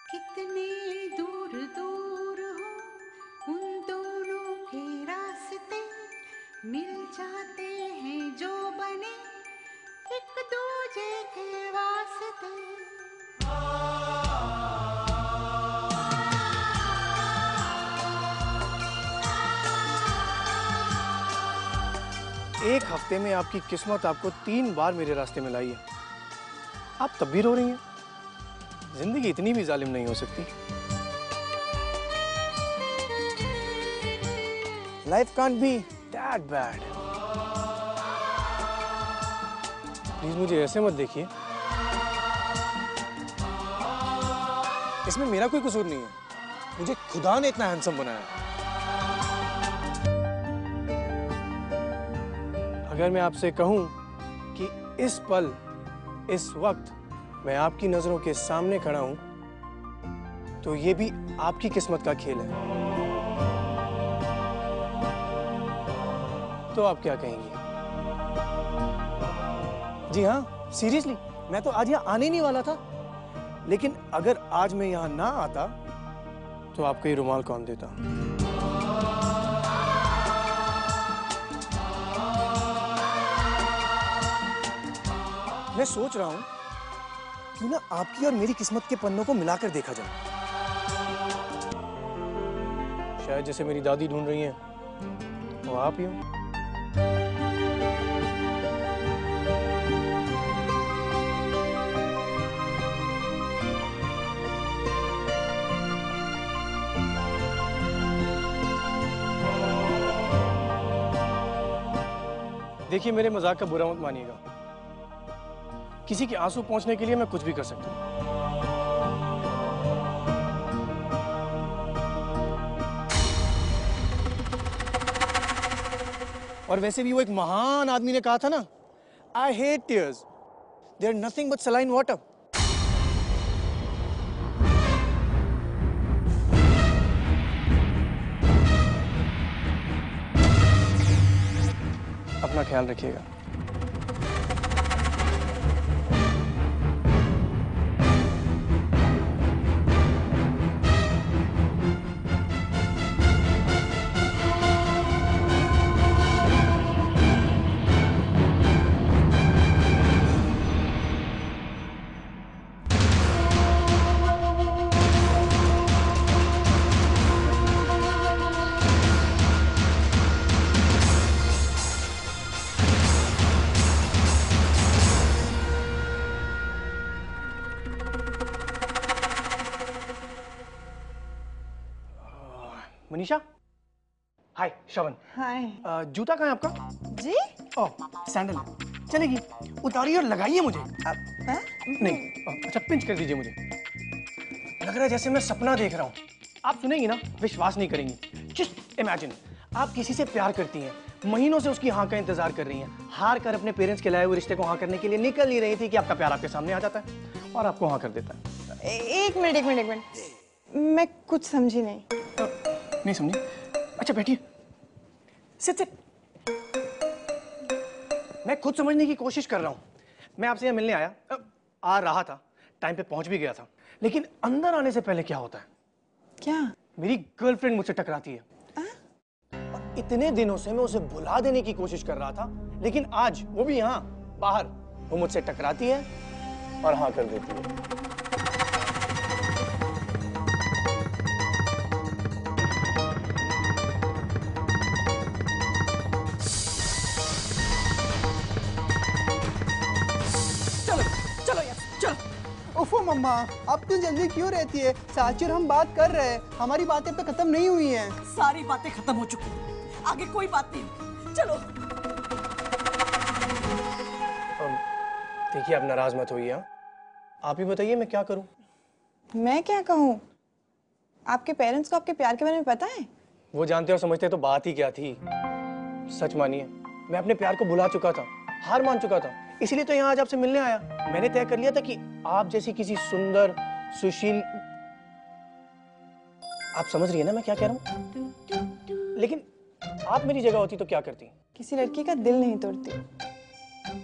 कितने दूर दूर हो उन दोनों के रास्ते, मिल जाते हैं जो बने एक दूजे के वास्ते। एक हफ्ते में आपकी किस्मत आपको 3 बार मेरे रास्ते में लाई है, आप तब भी रो रही हैं। जिंदगी इतनी भी जालिम नहीं हो सकती। Life can't be that bad. Please मुझे ऐसे मत देखिए, इसमें मेरा कोई कसूर नहीं है। मुझे खुदा ने इतना हैंडसम बनाया। अगर मैं आपसे कहूं कि इस पल, इस वक्त मैं आपकी नजरों के सामने खड़ा हूं, तो ये भी आपकी किस्मत का खेल है, तो आप क्या कहेंगी? जी हाँ, सीरियसली, मैं तो आज यहाँ आने ही नहीं वाला था, लेकिन अगर आज मैं यहाँ ना आता तो आपको ये रुमाल कौन देता? मैं सोच रहा हूं क्यों ना आपकी और मेरी किस्मत के पन्नों को मिलाकर देखा जाए। शायद जैसे मेरी दादी ढूंढ रही हैं, वो आप ही हो। देखिए, मेरे मजाक का बुरा मत मानिएगा। किसी के आंसू पहुंचने के लिए मैं कुछ भी कर सकता हूं। और वैसे भी वो एक महान आदमी ने कहा था ना, I hate tears, they are nothing but saline water. अपना ख्याल रखिएगा। मनीषा, हाय। श्रवण, हाय। जूता कहाँ है आपका? जी? ओह, सैंडल चलेगी, उतारिए और लगाइए मुझे। नहीं, अच्छा पिंच कर दीजिए मुझे। लग रहा है जैसे मैं सपना देख रहा हूँ। आप सुनेंगी ना, विश्वास नहीं करेंगी। जस्ट इमेजिन, आप किसी से प्यार करती हैं, महीनों से उसकी हाँ का इंतजार कर रही हैं, हार कर अपने पेरेंट्स के लाए हुए रिश्ते को हाँ करने के लिए निकल ही रही थी कि आपका प्यार आपके सामने आ जाता है और आपको हाँ कर देता है। एक मिनट, मैं कुछ समझी नहीं। नहीं समझी? अच्छा बैठिए, सिट। मैं खुद समझने की कोशिश कर रहा हूं। मैं आपसे यहाँ मिलने आ रहा था, टाइम पे पहुंच भी गया था, लेकिन अंदर आने से पहले क्या होता है? क्या? मेरी गर्लफ्रेंड मुझसे टकराती है। और इतने दिनों से मैं उसे भुला देने की कोशिश कर रहा था, लेकिन आज वो भी यहाँ बाहर, वो मुझसे टकराती है और हाँ कर देती है। ओफो मम्मा, आप तो जल्दी क्यों रहती है? साची और हम बात कर रहे हैं, हमारी बातें अब तक खत्म नहीं हुई हैं। सारी बातें खत्म हो चुकी हैं, आगे कोई बात नहीं होगी। चलो। देखिए, आप नाराज मत होइए। आप ही बताइए मैं क्या करूं? मैं क्या कहूँ? आपके पेरेंट्स को आपके प्यार के बारे में पता है? वो जानते और समझते तो बात ही क्या थी। सच मानिए, मैं अपने प्यार को भुला चुका था, हार मान चुका था, इसीलिए तो यहाँ आज आपसे मिलने आया। मैंने तय कर लिया था कि आप जैसी किसी सुंदर, सुशील, आप समझ रही है ना मैं क्या कह रहा हूँ? लेकिन आप मेरी जगह होती तो क्या करती? किसी लड़की का दिल नहीं तोड़ती।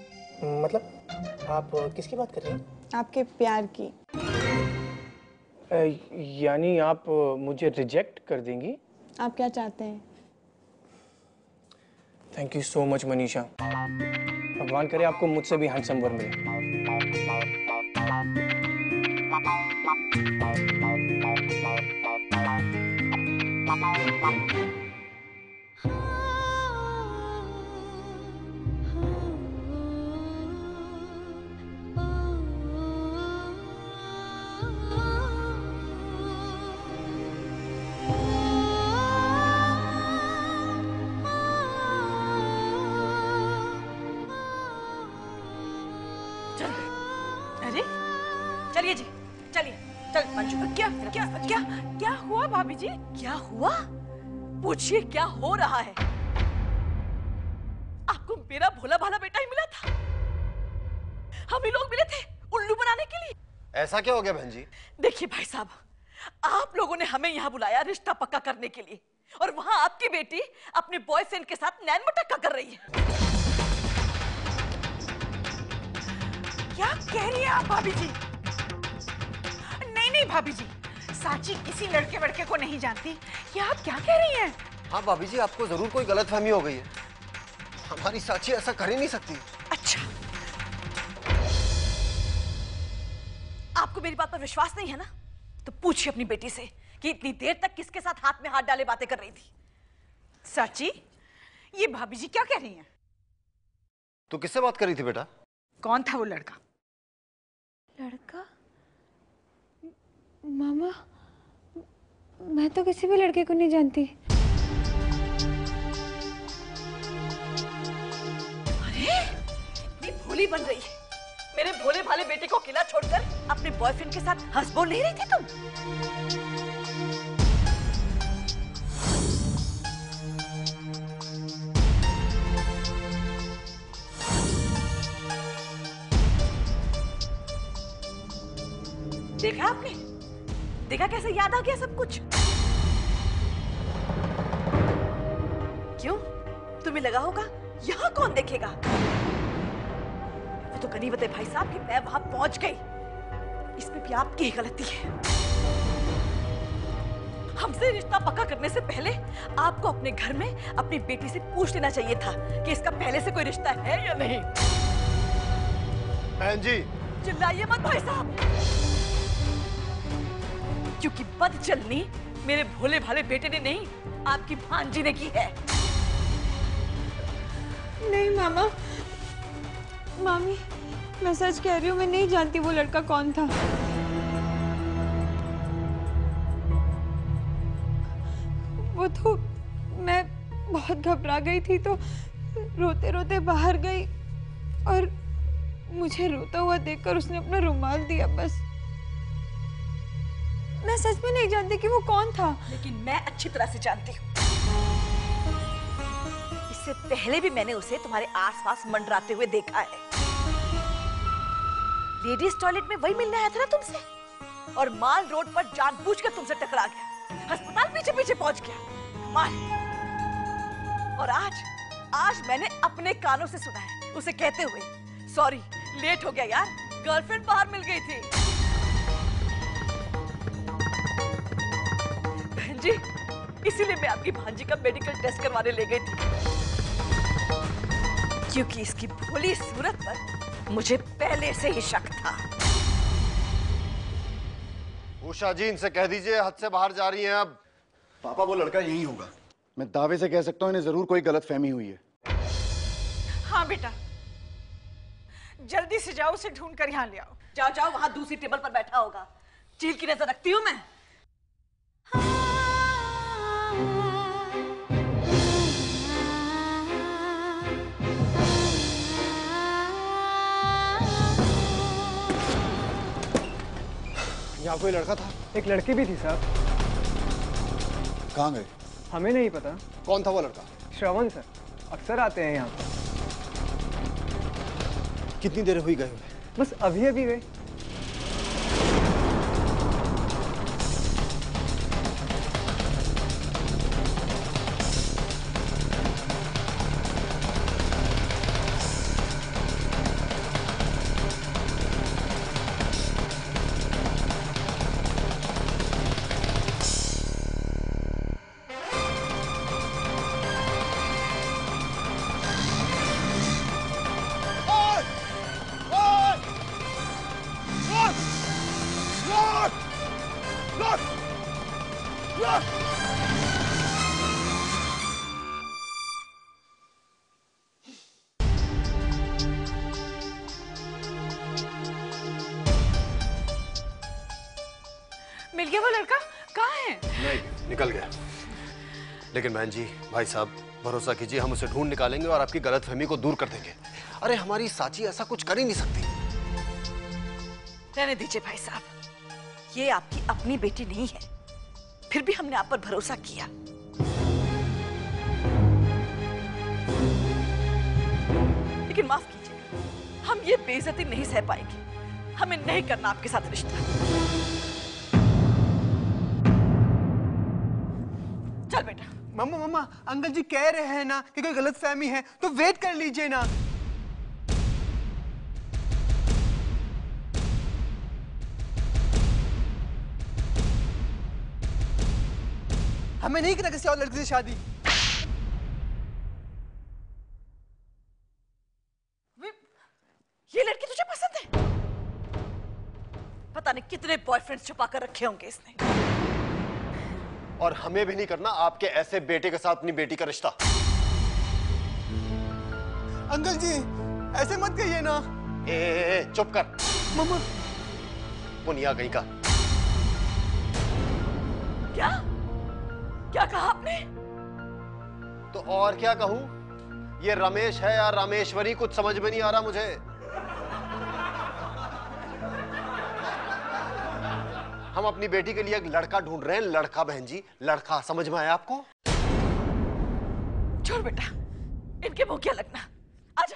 मतलब आप किसकी बात कर रही हैं? आपके प्यार की। यानी आप मुझे रिजेक्ट कर देंगी? आप क्या चाहते हैं? Thank you so much Manisha. भगवान करे आपको मुझसे भी हैंडसम वर मिले। अरे चलिए जी, चलिए चल मंजू। क्या क्या क्या क्या हुआ भाभी जी? क्या हुआ? पूछिए क्या हो रहा है? आपको मेरा भोला भाला बेटा ही मिला था? हम ही लोग मिले थे उल्लू बनाने के लिए। ऐसा क्या हो गया बहन जी? देखिए भाई साहब, आप लोगों ने हमें यहाँ बुलाया रिश्ता पक्का करने के लिए, और वहां आपकी बेटी अपने बॉयफ्रेंड के साथ नैन मटक्का कर रही है। क्या कह रही है आप भाभी जी? नहीं भाभी जी, साची किसी लड़के वड़के को नहीं जानती। ये आप क्या कह रही हैं? हाँ भाभी जी, आपको जरूर कोई गलतफहमी हो गई है। हमारी साची ऐसा कर ही नहीं सकती। अच्छा, आपको मेरी बात पर विश्वास नहीं है ना? तो पूछिए अपनी बेटी से कि इतनी देर तक किसके साथ हाथ में हाथ डाले बातें कर रही थी। साची, ये भाभी जी क्या कह रही हैं? तू किससे बात कर रही थी बेटा? कौन था वो लड़का? लड़का? मामा, मैं तो किसी भी लड़के को नहीं जानती। अरे इतनी भोली बन रही है। मेरे भोले भाले बेटे को अकेला छोड़कर अपने बॉयफ्रेंड के साथ हंस बोल नहीं रही थी तुम? देखा आपने? देखा कैसे याद आ गया सब कुछ? क्यों? तुम्हें लगा होगा यहाँ कौन देखेगा? वो तो गनीमत है भाई साहब कि मैं वहां पहुंच गई। इसमें भी आपकी ही गलती है। हमसे रिश्ता पक्का करने से पहले आपको अपने घर में अपनी बेटी से पूछ लेना चाहिए था कि इसका पहले से कोई रिश्ता है या नहीं। बहन जी, चिल्लाइए मत भाई साहब, क्योंकि बदचलनी मेरे भोले भाले बेटे ने नहीं, आपकी भांजी ने की है। नहीं मामा, मामी, मैं सच कह रही हूँ, मैं नहीं जानती वो लड़का कौन था। वो तो मैं बहुत घबरा गई थी तो रोते रोते बाहर गई और मुझे रोता हुआ देखकर उसने अपना रुमाल दिया। बस मैं सच में नहीं जानती कि वो कौन था। लेकिन मैं अच्छी तरह से जानती हूँ। इससे पहले भी मैंने उसे तुम्हारे आसपास मंडराते हुए देखा है। लेडीज टॉयलेट में वही मिलने आया था ना तुमसे, और माल रोड पर जानबूझकर तुमसे टकरा गया, अस्पताल पीछे पीछे पहुंच गया। माल। और आज मैंने अपने कानों से सुना है उसे कहते हुए, सॉरी लेट हो गया यार, गर्लफ्रेंड बाहर मिल गई थी। बहन जी, इसीलिए मैं आपकी भांजी का मेडिकल टेस्ट करवाने ले गई थी, क्योंकि इसकी भोली सूरत पर मुझे पहले से ही शक था। उषा जी, इनसे कह दीजिए हद से बाहर जा रही हैं अब। पापा, वो लड़का यही होगा। मैं दावे से कह सकता हूँ इन्हें जरूर कोई गलतफहमी हुई है। हाँ बेटा, जल्दी से जाओ, उसे ढूंढ कर यहाँ ले आओ। जाओ जाओ, वहां दूसरी टेबल पर बैठा होगा। चील की नजर रखती हूँ मैं। यहाँ कोई लड़का था? एक लड़की भी थी साहब। कहाँ गए? हमें नहीं पता। कौन था वो लड़का? श्रवण सर, अक्सर आते हैं यहाँ। कितनी देर हुई गए हुए? बस अभी अभी गए। मिल गया वो लड़का? कहाँ है? नहीं, निकल गया। लेकिन बहन जी, भाई साहब, भरोसा कीजिए, हम उसे ढूंढ निकालेंगे और आपकी गलतफहमी को दूर कर देंगे। अरे हमारी साची ऐसा कुछ कर ही नहीं सकती। रहने दीजिए भाई साहब, ये आपकी अपनी बेटी नहीं है, फिर भी हमने आप पर भरोसा किया। लेकिन माफ कीजिएगा, हम ये बेइज्जती नहीं सह पाएंगे। हमें नहीं करना आपके साथ रिश्ता। चल बेटा। मम्मा मम्मा, अंकल जी कह रहे हैं ना कि कोई गलतफहमी है, तो वेट कर लीजिए ना। हमें नहीं करना किसी और लड़की से शादी। ये लड़की तुझे पसंद है? पता नहीं कितने बॉयफ्रेंड्स छुपा कर रखे होंगे इसने। और हमें भी नहीं करना आपके ऐसे बेटे के साथ अपनी बेटी का रिश्ता। अंकल जी ऐसे मत कहिए ना। चुप कर। मम्मा। पुनिया गई का। क्या क्या कहा आपने? तो और क्या कहूं? ये रमेश है या रामेश्वरी, कुछ समझ में नहीं आ रहा मुझे। हम अपनी बेटी के लिए एक लड़का ढूंढ रहे हैं। लड़का बहन जी, लड़का। समझ में आया आपको? छोड़ बेटा, इनके मुंह क्या लगना। आजा।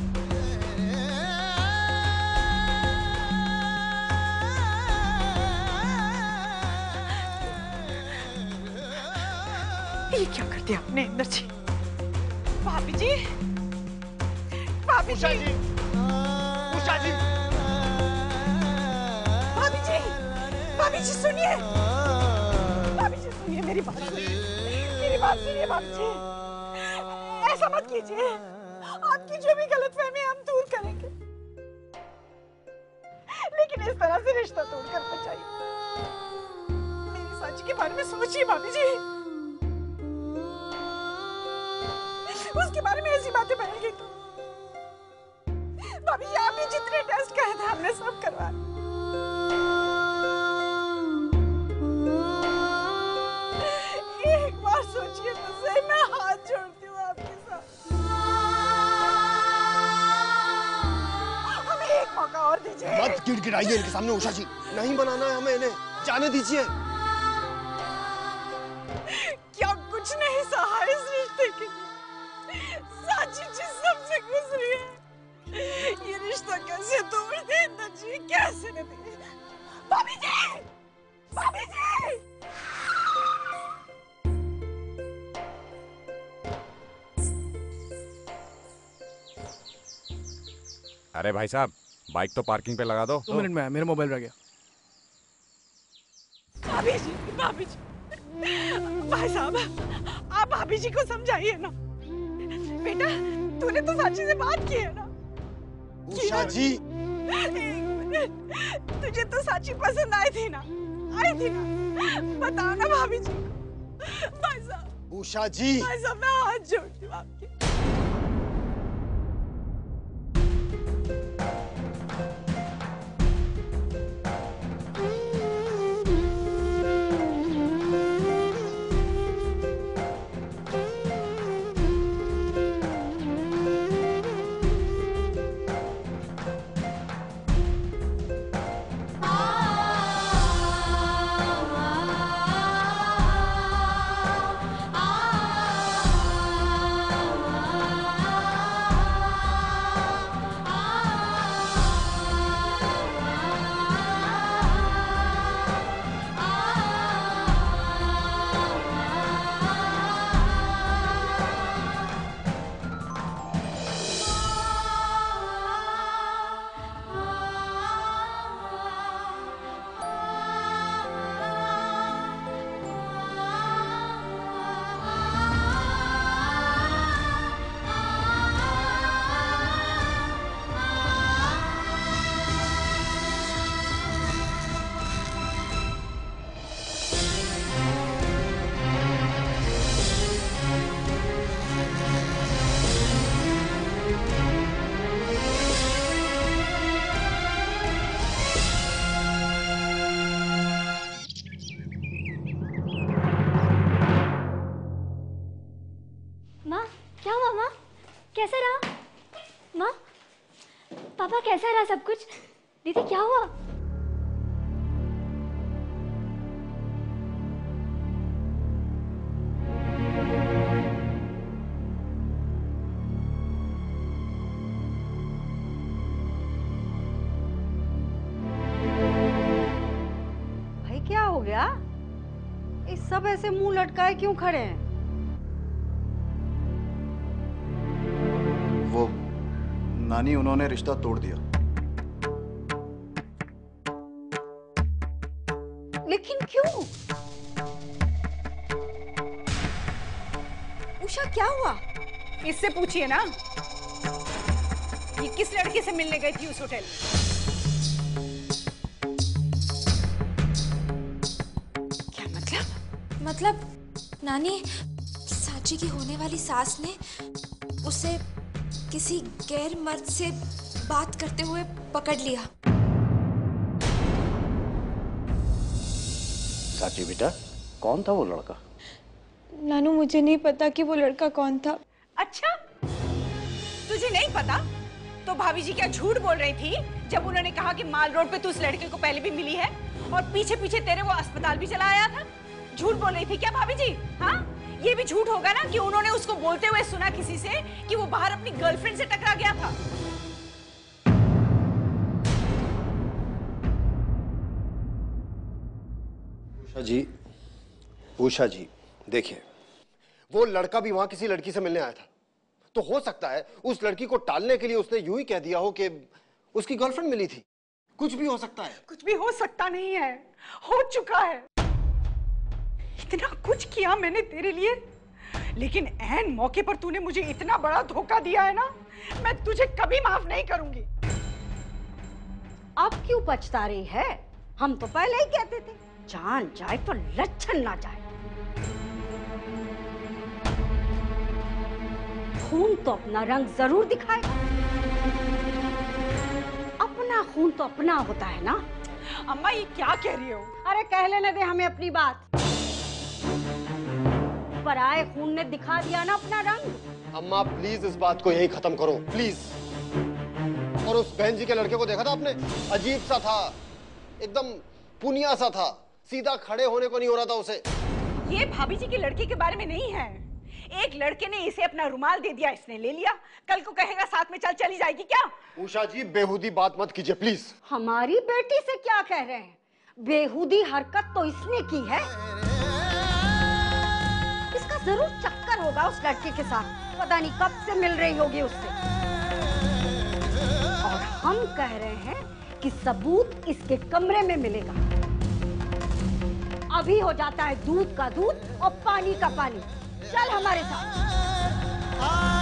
ये क्या कर दिया आपने इंदर जी? भाभी जी, भाभी उषा जी, उषा जी, भाभी जी, भाभी जी सुनिए, भाभी जी सुनिए, मेरी बात सुनिए, मेरी बात सुनिए भाभी जी। ऐसा मत कीजिए, आपकी जो भी गलतफहमी हम दूर करेंगे, लेकिन इस तरह से रिश्ता तोड़कर बचाइए। मेरी साची के बारे में सोचिए भाभी जी। उसके बारे में ऐसी बातें फैल गई तो भाभी जी, आप भी जितने टेस्ट कहे थे हमने सब करवाए। एक बार सोचिए तो सही, मैं हाथ जोड़ती हूँ आपके साथ। हमें एक मौका और दीजिए। मत गिड़गिड़ाइए इनके सामने उषा जी। नहीं बनाना है हमें इन्हें, जाने दीजिए। क्या कुछ नहीं सहा इस रिश्ते के लिए? साची जी सबसे गुजरी है, ये रिश्ता कैसे तोड़ दे इंदर जी, कैसे न दे। भाभी जी, भाभी जी। अरे भाई साहब, बाइक तो पार्किंग पे लगा दो। 2 मिनट में, मेरा मोबाइल रह गया। भाभी जी, भाभी जी, भाई साहब, आप भाभी जी को समझाइए ना। बेटा, तूने तो साची से बात की है ना? उषा जी, एक मिनट, तुझे तो साची पसंद आई थी ना? आई थी ना? बताओ ना भाभी जी को। भाई साहब, उषा जी, भाई साहब, मैं हाथ जोड़ती हूँ आपके। कैसा रहा माँ? पापा कैसा रहा सब कुछ? दीदी क्या हुआ? भाई क्या हो गया? ये सब ऐसे मुंह लटकाए क्यों खड़े हैं? वो नानी, उन्होंने रिश्ता तोड़ दिया। लेकिन क्यों? उषा क्या हुआ? इससे पूछिए ना, ये किस लड़के से मिलने गई थी उस होटल में? क्या मतलब नानी, साची की होने वाली सास ने उसे किसी गैर मर्द से बात करते हुए पकड़ लिया। साची बेटा, कौन था वो लड़का? नानू मुझे नहीं पता कि वो लड़का कौन था। अच्छा, तुझे नहीं पता? तो भाभी जी क्या झूठ बोल रही थी जब उन्होंने कहा कि माल रोड पे तू उस लड़के को पहले भी मिली है और पीछे पीछे तेरे वो अस्पताल भी चला आया था? झूठ बोल रही थी क्या भाभी जी? हाँ, ये भी झूठ होगा ना कि उन्होंने उसको बोलते हुए सुना किसी से कि वो बाहर अपनी गर्लफ्रेंड से टकरा गया था। उषा जी, देखिए, वो लड़का भी वहां किसी लड़की से मिलने आया था, तो हो सकता है उस लड़की को टालने के लिए उसने यूं ही कह दिया हो कि उसकी गर्लफ्रेंड मिली थी। कुछ भी हो सकता है। कुछ भी हो सकता नहीं है, हो चुका है। इतना कुछ किया मैंने तेरे लिए, लेकिन ऐन मौके पर तूने मुझे इतना बड़ा धोखा दिया है ना, मैं तुझे कभी माफ नहीं करूंगी। अब क्यों पछता रही है? हम तो पहले ही कहते थे, जान जाए तो लच्छन ना जाए। खून तो अपना रंग जरूर दिखाएगा। अपना खून तो अपना होता है ना। अम्मा ये क्या कह रही हो? अरे कह लेने दे हमें अपनी बात। पराये खून ने दिखा दिया ना अपना रंग। अम्मा प्लीज इस बात को यही खत्म करो, प्लीज। और उस बहन जी के लड़के को देखा था आपने? अजीब सा था, एकदम पुनिया सा था, सीधा खड़े होने को नहीं हो रहा था उसे। ये भाभी जी के लड़के के बारे में नहीं है। एक लड़के ने इसे अपना रुमाल दे दिया, इसने ले लिया, कल को कहेगा साथ में चली जाएगी क्या? उषा जी, बेहुदी बात मत कीजिए प्लीज। हमारी बेटी से क्या कह रहे हैं? बेहुदी हरकत तो इसने की है। इसका जरूर चक्कर होगा उस लड़के के साथ, पता नहीं कब से मिल रही होगी उससे। और हम कह रहे हैं कि सबूत इसके कमरे में मिलेगा। अभी हो जाता है दूध का दूध और पानी का पानी। चल हमारे साथ।